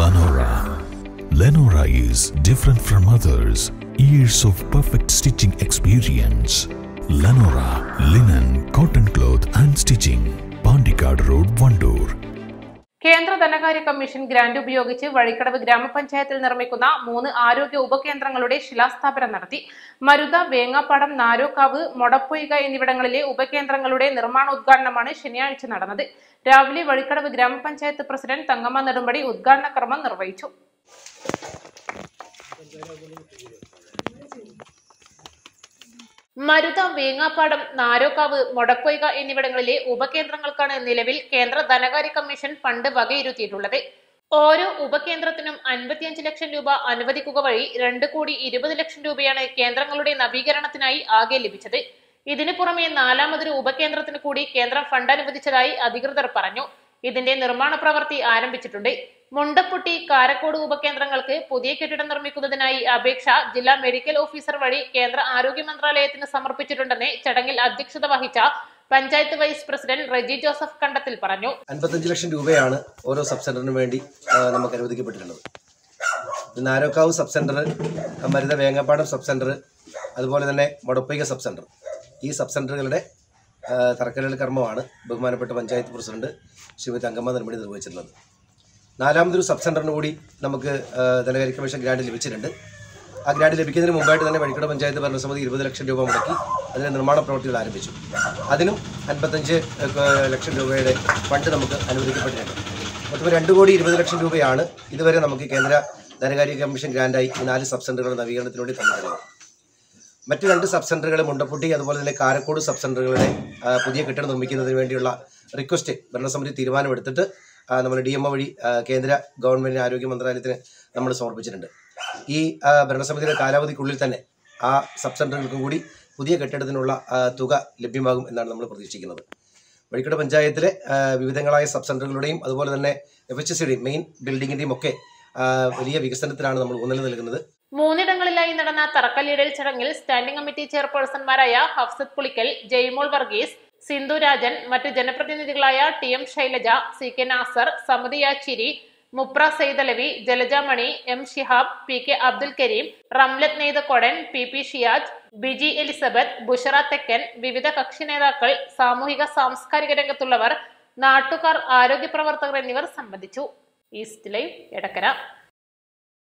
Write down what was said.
Lenora. Lenora is different from others. Years of perfect stitching experience. Lenora linen, cotton cloth and stitching. Pandikad Road, Vandoor. കേന്ദ്ര ധനകാര്യ commission grant ഉപയോഗിച്ച് വഴിക്കടവ് ഗ്രാമപഞ്ചായത്തിൽ നിർമ്മിക്കുന്ന 3 ആരോഗ്യ ഉപകേന്ദ്രങ്ങളുടെ ശിലാസ്ഥാപനം നടത്തി. മരുത, വേങ്ങാപ്പാടം, നാരോക്കാവ്, മൊടപ്പൊയ്ക എന്നിവിടങ്ങളിലെ ഉപകേന്ദ്രങ്ങളുടെ നിർമ്മാണോദ്ഘാടനമാണ് ശനിയാഴ്ച നടന്നത്. രാവിലെ വഴിക്കടവ് ഗ്രാമപഞ്ചായത്ത് പ്രസിഡന്റ് തങ്കമ്മ നെടുമ്പടി ഉദ്ഘാടന കർമ്മം നിർവഹിച്ചു. മരുത, വേങ്ങാപ്പാടം, നാരോക്കാവ്, മൊടപ്പൊയ്ക എന്നിവിടങ്ങളിലെ ഉപകേന്ദ്രങ്ങൾക്കാണ് നിലവിൽ കേന്ദ്ര ധനകാര്യ കമ്മീഷൻ ഫണ്ട് വകയിരുത്തിയിട്ടുള്ളത്. ഓരോ ഉപകേന്ദ്രത്തിനും 55 ലക്ഷം രൂപ അനുവദിക്കുക വഴി 2,20 ലക്ഷം രൂപയാണ് കേന്ദ്രങ്ങളുടെ നവീകരണത്തിനായി ആകെ ലഭിച്ചത്. ഇതിനു പുറമെ 4ാമതൊരു ഉപകേന്ദ്രത്തിന് കൂടി കേന്ദ്രം ഫണ്ട് അനുവദിച്ചതായി അധികൃതർ പറഞ്ഞു. ഇതിന്റെ നിർമ്മാണ പ്രവൃത്തി ആരംഭിച്ചിട്ടുണ്ട്. മുണ്ടപ്പുട്ടി, കാരക്കോട് ഉപകേന്ദ്രങ്ങൾക്ക് പുതിയ കെട്ടിടം നിർമ്മിക്കുന്നതിനായി അപേക്ഷ ജില്ലാ മെഡിക്കൽ ഓഫീസർ വഴി കേന്ദ്ര ആരോഗ്യ മന്ത്രാലയത്തിന് സമർപ്പിച്ചിട്ടുണ്ടെന്ന് ചടങ്ങിൽ അധ്യക്ഷത വഹിച്ച പഞ്ചായത്ത് വൈസ് പ്രസിഡന്റ് റെജി ജോസഫ് കണ്ടത്തിൽ പറഞ്ഞു. 55 ലക്ഷം രൂപയാണ് ഓരോ സബ് സെന്ററിന് വേണ്ടി നമുക്ക് അനുവദിക്കപ്പെട്ടിട്ടുള്ളത്. Narokkavu sub centre, Marutha Vengappadam sub centre, അതുപോലെ തന്നെ മൊടപ്പൊയ്ക സബ് സെന്റർ, ഈ സബ് സെന്ററുകളുടെ തറക്കല്ലിടൽ കർമ്മമാണ് ബഹുമാനപ്പെട്ട പഞ്ചായത്ത് പ്രസിഡന്റ് ശ്രീമതി തങ്കമ്മ നെടുമ്പടി നിർവഹിച്ചിട്ടുള്ളത്. 4ാമതൊരു സബ് സെന്ററിന് കൂടി നമുക്ക് ധനകാര്യ കമ്മീഷൻ ഗ്രാന്റ് ലഭിച്ചിട്ടുണ്ട്. ആ ഗ്രാന്റ് ലഭിക്കുന്നതിന് മുമ്പായിട്ട് തന്നെ വഴിക്കട പഞ്ചായത്ത് ഭരണസമിതി 20 ലക്ഷം രൂപ മുടക്കി അതിൻ്റെ നിർമ്മാണ പ്രവൃത്തികൾ ആരംഭിച്ചു. അതിനും 55 ലക്ഷം രൂപയുടെ ഫണ്ട് നമുക്ക് അനുവദിക്കപ്പെട്ടിട്ടുണ്ട്. മൊത്തം 2,20 ലക്ഷം രൂപയാണ് ഇതുവരെ നമുക്ക് കേന്ദ്ര ധനകാര്യ കമ്മീഷൻ ഗ്രാന്റായി ഈ 4 സബ് സെന്ററുകളുടെ നവീകരണത്തിന് വേണ്ടി തന്നിട്ടുള്ളത്. മറ്റ് 2 സബ് സെന്ററുകൾ മുണ്ടപ്പുട്ടി അതുപോലെ തന്നെ കാരക്കോട് സബ് സെന്ററുകളുടെ പുതിയ കെട്ടിടം നിർമ്മിക്കുന്നതിന് വേണ്ടിയുള്ള റിക്വസ്റ്റ് ഭരണസമിതി തീരുമാനമെടുത്തിട്ട് നമ്മൾ DMO വഴി കേന്ദ്ര ഗവൺമെന്റ് ആരോഗ്യ മന്ത്രാലയത്തിന് നമ്മൾ സമർപ്പിച്ചിട്ടുണ്ട്. ഈ ഭരണസമിതിയുടെ കാലാവധിക്കുള്ളിൽ തന്നെ ആ സബ് സെന്ററുകൾക്കും കൂടി പുതിയ കെട്ടിടത്തിനുള്ള തുക ലഭ്യമാകും എന്നാണ് നമ്മൾ പ്രതീക്ഷിക്കുന്നത്. വഴിക്കട പഞ്ചായത്തിലെ വിവിധങ്ങളായ സബ് സെന്ററുകളുടെയും അതുപോലെ തന്നെ FHSയുടെയും മെയിൻ ബിൽഡിങ്ങിന്റെയും ഒക്കെ വലിയ വികസനത്തിനാണ് നമ്മൾ ഊന്നൽ നൽകുന്നത്. 3 ഇടങ്ങളിലായി നടന്ന തറക്കല്ലിടൽ ചടങ്ങിൽ സ്റ്റാൻഡിംഗ് കമ്മിറ്റി ചെയർപേഴ്സൺമാരായ ഹഫ്സത്ത് പുളിക്കൽ, ജയ്മോൾ വർഗീസ്, സിന്ധു രാജൻ, മറ്റ് ജനപ്രതിനിധികളായ TM ശൈലജ, CK നാസർ, സമതി യാച്ചിരി, Mupra Saidalavi, Jalaja Mani, M Shihab, PK Abdul Kareem, Ramlath Neythakkodan, PP Shiyaj, Biji Elizabeth, Bushara Thekkan, വിവിധ കക്ഷി നേതാക്കൾ, സാമൂഹിക സാംസ്കാരിക രംഗത്തുള്ളവർ, നാട്ടുകാർ, ആരോഗ്യ പ്രവർത്തകർ എന്നിവർ സംബന്ധിച്ചു. East Live, Edakkara.